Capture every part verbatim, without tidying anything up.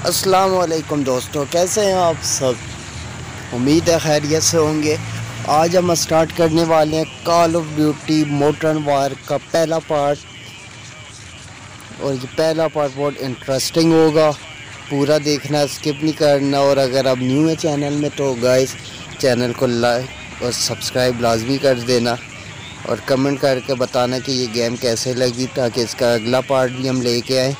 अस्सलाम वालेकुम दोस्तों, कैसे हैं आप सब। उम्मीद है खैरियत से होंगे। आज हम स्टार्ट करने वाले हैं Call of Duty Modern War का पहला पार्ट। और ये पहला पार्ट बहुत इंटरेस्टिंग होगा, पूरा देखना, स्किप नहीं करना। और अगर आप न्यू है चैनल में तो गाइस चैनल को लाइक और सब्सक्राइब लाजमी कर देना और कमेंट करके बताना कि ये गेम कैसे लगी, ताकि इसका अगला पार्ट भी हम लेके आएँ।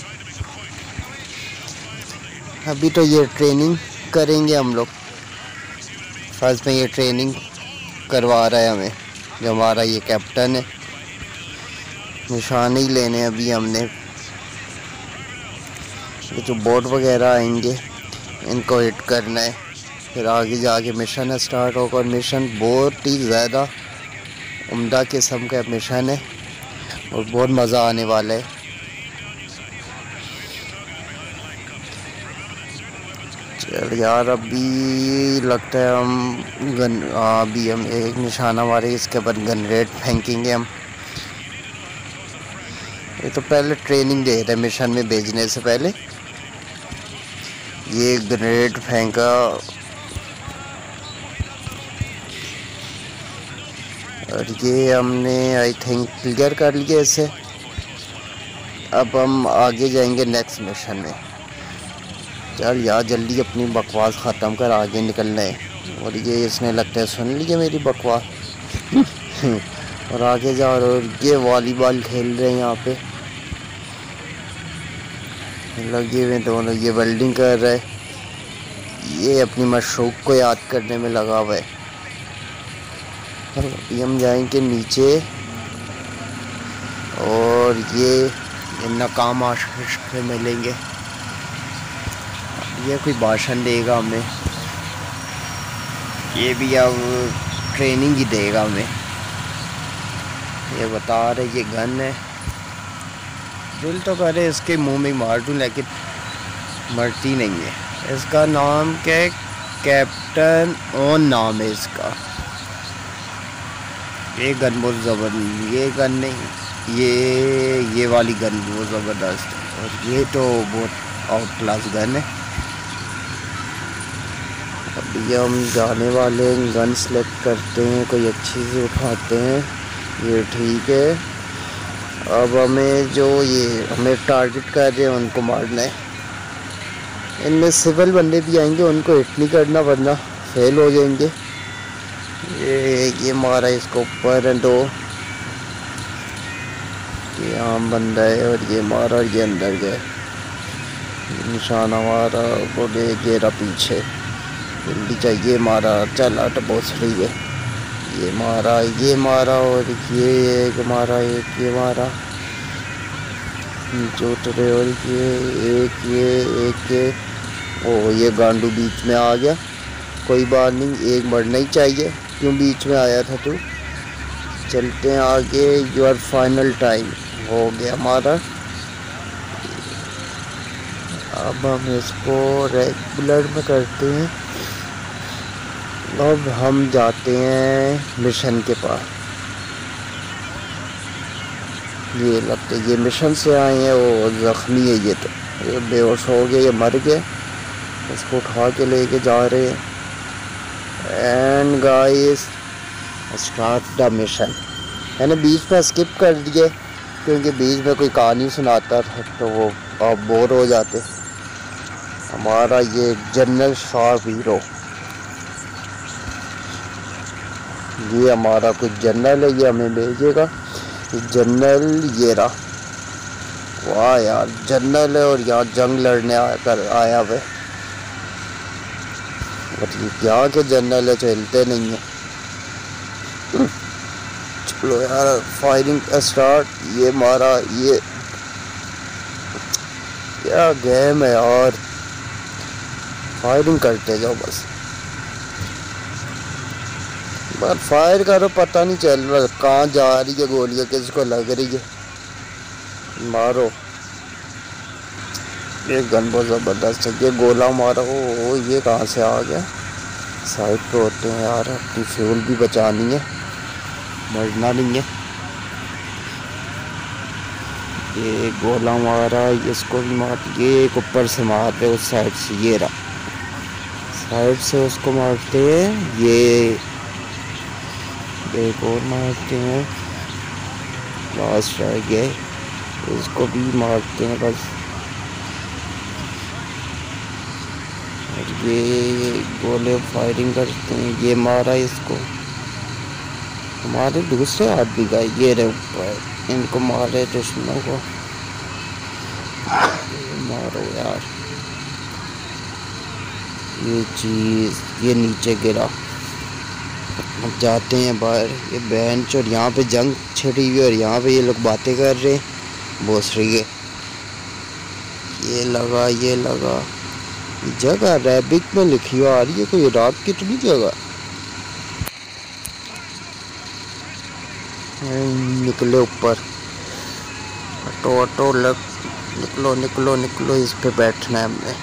अभी तो ये ट्रेनिंग करेंगे हम लोग। फर्स्ट में ये ट्रेनिंग करवा रहा है हमें, जो हमारा ये कैप्टन है। निशान ही लेने अभी हमने। ये जो बोट वगैरह आएंगे इनको हिट करना है, फिर आगे जाके मिशन स्टार्ट होगा। और मिशन बहुत ही ज़्यादा उम्दा किस्म का मिशन है और बहुत मज़ा आने वाला है। चल यार, अभी लगता है हम गन अभी हम एक निशाना मारे, इसके बाद गनरेट फेंकेंगे हम। ये तो पहले ट्रेनिंग दे रहे मिशन में भेजने से पहले। ये गनरेट फेंका और ये हमने आई थिंक क्लियर कर लिया इसे। अब हम आगे जाएंगे नेक्स्ट मिशन में। चल यार जल्दी अपनी बकवास ख़त्म कर, आगे निकलना है। और ये इसने लगता है सुन लिया मेरी बकवास और आगे जा रहे। और ये वॉलीबॉल खेल रहे हैं यहाँ पे लगे हुए दोनों। ये वेल्डिंग कर रहा है, ये अपनी मशरूक को याद करने में लगा हुआ है। अभी हम जाएंगे नीचे और ये नाकाम आशिक से मिलेंगे। ये कोई भाषण देगा हमें, ये भी अब ट्रेनिंग ही देगा हमें। ये बता रहे ये गन है। दिल तो करे इसके मुंह में मार दूं, लेकिन मरती नहीं है। इसका नाम क्या है? कैप्टन ओन नाम है इसका। ये गन बहुत ज़बरदस्त, ये गन नहीं, ये ये वाली गन बहुत ज़बरदस्त है। और ये तो बहुत आउट क्लास गन है। अभी हम जाने वाले हैं, गन सेलेक्ट करते हैं, कोई अच्छी से उठाते हैं। ये ठीक है। अब हमें जो ये हमें टारगेट कर रहे हैं उनको मारना है। इनमें सिविल बंदे भी आएंगे, उनको हिट नहीं करना वरना फेल हो जाएंगे। ये ये मारा इसको ऊपर दो, ये आम बंदा है। और ये मारा, ये अंदर गए, निशाना मारा, बोले गेरा पीछे जल्दी चाहिए। मारा, चल आट बहुत सही है। ये मारा, ये मारा और ये एक मारा, एक ये मारा नीचे उतरे। और ये एक ये एक ये ओ ये गांडू बीच में आ गया। कोई बात नहीं, एक मरना ही चाहिए, क्यों बीच में आया था तू। चलते हैं आगे। योर फाइनल टाइम हो गया हमारा। अब हम इसको रेगुलर में करते हैं। अब हम जाते हैं मिशन के पास। ये लगता है ये मिशन से आए हैं, वो ज़ख्मी है। ये तो ये बेहोश हो गया, ये मर गया। इसको उठा के लेके जा रहे हैं। And guys start the mission. मैंने बीच में स्किप कर दिए क्योंकि बीच में कोई कहानी सुनाता था तो वो आप बोर हो जाते। हमारा ये जनरल शार्प हीरो, ये हमारा कुछ जनरल है, ये हमें भेजेगा। जनरल ये रहा। वाह यार, जनरल है और यहाँ जंग लड़ने आकर आया हुआ है। मतलब यहाँ के जनरल है चलते नहीं है। चलो यार फायरिंग स्टार्ट। ये मारा, ये क्या गेम है यार, फायरिंग करते जाओ बस। पर फायर करो, पता नहीं चल रहा कहाँ जा रही है गोलियाँ, किसको लग रही है। मारो, ये गन बहुत ज़बरदस्त है। ये गोला मारा, ओ ये कहाँ से आ गया। साइड पे होते हैं यार, अपनी फ्यूल भी बचानी है, मरना नहीं है। ये गोला मारा, इसको भी मार, ये एक ऊपर से मार रहे उस साइड से, ये रहा साइड से उसको मारते हैं, ये एक और मारते हैं, लास्ट रह गए, इसको भी मारते हैं बस। और ये गोले फायरिंग करते हैं, ये मारा इसको, हमारे दूसरे आदमी का ये रहे ऊपर, इनको मारे दुश्मनों को, मारो यार। ये चीज़ ये नीचे गिरा, अब जाते हैं बाहर। ये बेंच और यहाँ पे जंग छिड़ी हुई और यहाँ पे ये लोग बातें कर रहे हैं भोसड़ी के। ये लगा ये लगा जगह अरेबिक में लिखी हुई आ रही है, कोई इराक की तो नहीं जगह। निकले ऊपर, ऑटो ऑटो लग, निकलो निकलो निकलो, इस पे बैठना है हमने।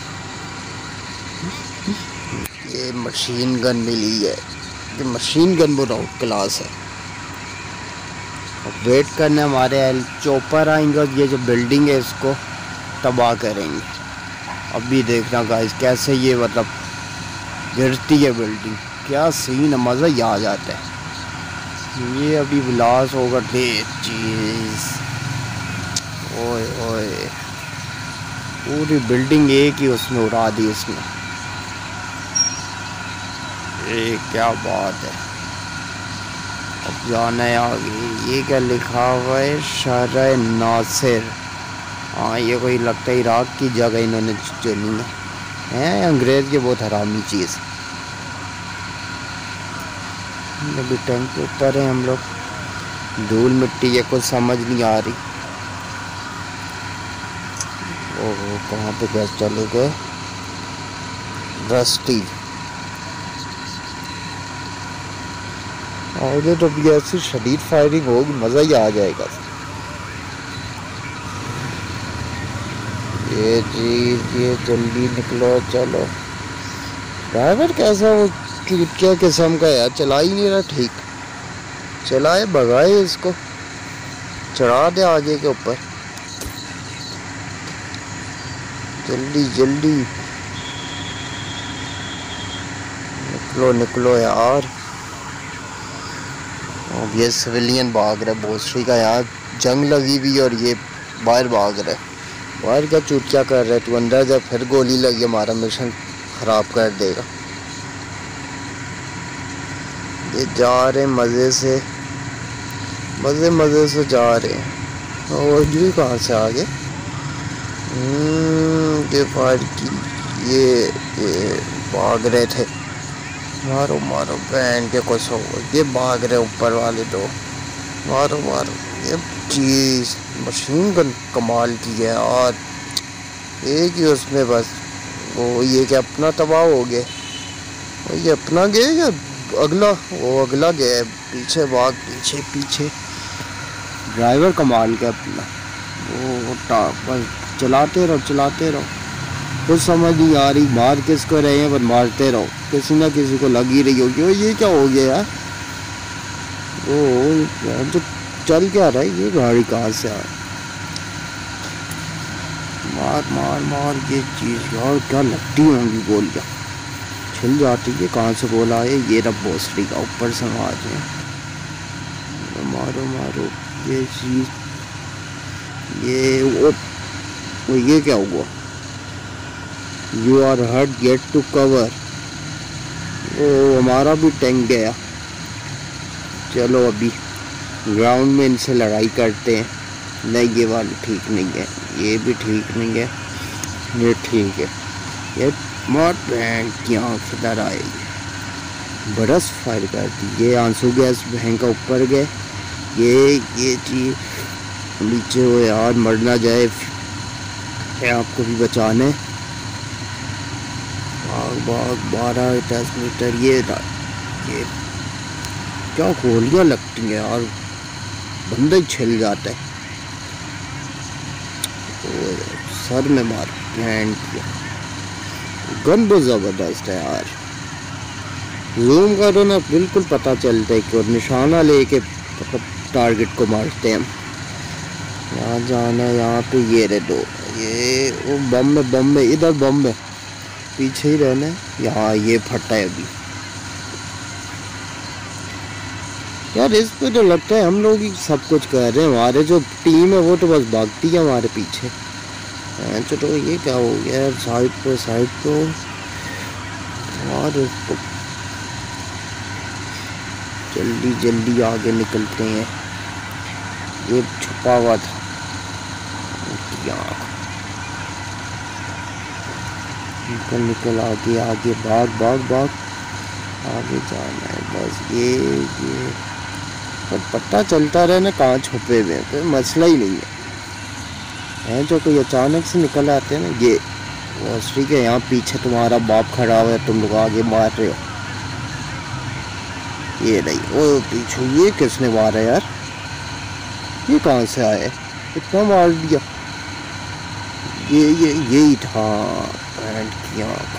ये मशीन गन मिली है, ये मशीन गन बनाओ क्लास है। अब वेट करना, हमारे एल चॉपर आएंगे और ये जो बिल्डिंग है इसको तबाह करेंगे। अभी देखना गाइस कैसे ये मतलब गिरती है बिल्डिंग, क्या सीन है, मज़ा ही आ जाता है। ये अभी विलास होगा दे चीज़, ओए ओए पूरी बिल्डिंग एक ही उसमें उड़ा दी इसने, ये क्या बात है। अब जाना है आगे, ये क्या लिखा हुआ है, शहर नासिर। हाँ ये कोई लगता है इराक की जगह इन्होंने चुनी है, हैं अंग्रेज़ की बहुत हरामी चीज़। अभी टैंक के ऊपर है हम लोग, धूल मिट्टी ये कुछ समझ नहीं आ रही। ओह कहाँ पे गैस चले गए, रस्टी आगे तो भी ऐसी शदीद फायरिंग होगी, मज़ा ही आ जाएगा। ये चीज़ ये जल्दी निकलो चलो। ड्राइवर कैसा वो क्या किस्म का यार, चला ही नहीं रहा ठीक, चलाए भगाए इसको, चढ़ा दे आगे के ऊपर, जल्दी जल्दी निकलो निकलो यार। अब ये सिविलियन भाग रहा है भोसड़ी का, यार जंग लगी हुई और ये बाहर भाग रहा है। बाहर क्या चूतिया कर रहा है तू, अंदर जब फिर गोली लगी हमारा मिशन ख़राब कर देगा। ये जा रहे मज़े से, मज़े मज़े से जा रहे हैं। और ये कहाँ से आ गए, ये फायर की, ये, ये भाग रहे थे, मारो मारो बैंड के कुछ हो, ये भाग रहे ऊपर वाले दो, मारो मारो। ये चीज़ मशीन गन कमाल की है और एक ही उसमें बस वो, ये क्या अपना तबाह हो गया, ये अपना गया या अगला, वो अगला गया पीछे, भाग पीछे पीछे। ड्राइवर कमाल का अपना, वो बस चलाते रहो चलाते रहो, कुछ समझ नहीं आ रही मार किसको रहे हैं, पर मारते रहो, किसी ना किसी को लगी रही होगी। ओ ये क्या हो गया यार, ओ जो चल क्या रहा है, ये गाड़ी कहाँ से आ, मार मार मार। ये चीज़ यार क्या लगती होंगी गोलियाँ, छिल जाती है। कहाँ से बोला है, ये रब भोसड़ी का ऊपर से आवाज है, मारो मारो। ये चीज़ ये वो, वो ये क्या हुआ, you are hurt get to cover. ओ हमारा भी टैंक गया, चलो अभी ग्राउंड में इनसे लड़ाई करते हैं। नहीं ये वाली ठीक नहीं है, ये भी ठीक नहीं है, ये ठीक है। ये मौत बैंक की आँख इधर आएगी, बरस फायर कर दी। ये आंसू गैस बहन का ऊपर गए, ये ये चीज़ नीचे हो यार, मर ना जाए, आपको भी बचाने। भाग भाग बारह दस मीटर। ये ये क्या गोलियाँ लगती हैं यार, बंदा ही छिल जाता है। तो सर में मार हैंड किया, गन बहुत ज़बरदस्त है यार, जूम करो ना बिल्कुल पता चलता है कि निशाना लेके टारगेट को मारते हैं। यहाँ जाना है, यहाँ पे ये रहे दो, ये वो बम में बम में इधर बम में पीछे ही रहना है। यहाँ ये फटा है अभी यार। इस पे तो लगता है हम लोग ही सब कुछ कर रहे हैं, हमारे जो टीम है वो तो बस भागती है हमारे पीछे। चलो तो ये क्या हो गया यार, साइड पे साइड पे और इसको जल्दी जल्दी आगे निकलते हैं। ये छुपा हुआ था निकल निकल आगे आगे भाग भाग भाग आगे जाना है बस। ये ये पर पता चलता रहे ना कहाँ छुपे हुए हैं, कोई मसला ही नहीं है। हैं जो कोई अचानक से निकल आते हैं ना, ये वो ठीक है। यहाँ पीछे तुम्हारा बाप खड़ा हुआ है, तुम लोग आगे मार रहे हो। ये नहीं, वो पीछे ये किसने मारा यार, ये कहाँ से आए, इतना मार दिया। ये ये यही था बैंड की आँख।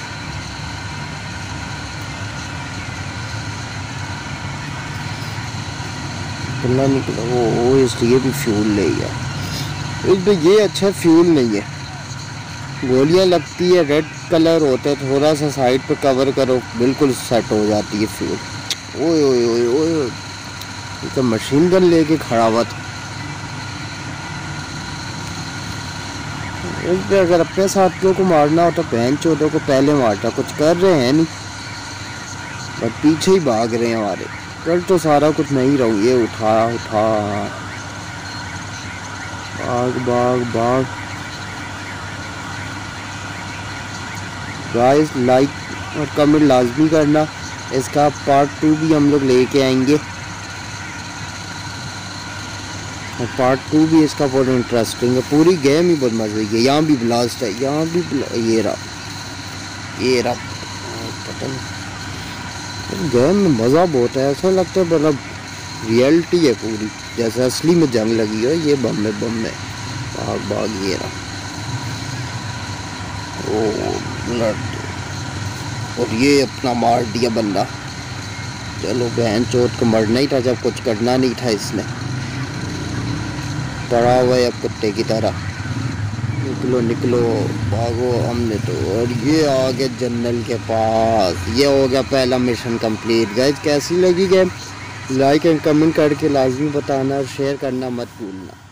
निकला निकला वो वो इसलिए भी फ्यूल ले गया। इसमें ये अच्छा फ्यूल नहीं है, गोलियां लगती है, रेड कलर होता है, थोड़ा सा साइड पे कवर करो बिल्कुल सेट हो जाती है फ्यूल। ओए ओए ओए ओए, ये तो मशीन गन लेके खड़ा हुआ था। इस पे अगर अपने साथियों को मारना हो तो बहन चोदों को पहले मारता। कुछ कर रहे हैं नहीं, बट पीछे ही भाग रहे हैं हमारे। कल तो सारा कुछ नहीं रहूँ, ये उठा उठा भाग भाग भाग। गाइस लाइक और कमेंट लाजमी करना, इसका पार्ट टू भी हम लोग लेके आएंगे। और पार्ट टू भी इसका बहुत इंटरेस्टिंग है, पूरी गेम ही बहुत मजे की है। यहाँ भी ब्लास्ट है, यहाँ भी ये रहा ये रहा पता नहीं। गेम में मज़ा बहुत है, ऐसा लगता है मतलब रियलिटी है पूरी, जैसे असली में जंग लगी हो। ये बम में बम में भाग भाग ये रहा। ओ ब्लड, और ये अपना मार दिया बंदा। चलो बहन चोट को मरना ही था जब कुछ करना नहीं था इसने। पड़ा हुआ है अब कुत्ते की तरह। निकलो निकलो भागो हमने तो। और ये आ गया जनरल के पास। ये हो गया पहला मिशन कंप्लीट। गाइस कैसी लगी गेम, लाइक एंड कमेंट करके लाजमी बताना और शेयर करना मत भूलना।